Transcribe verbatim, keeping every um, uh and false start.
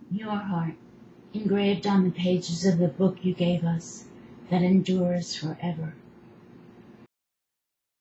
your heart, engraved on the pages of the book you gave us, that endures forever.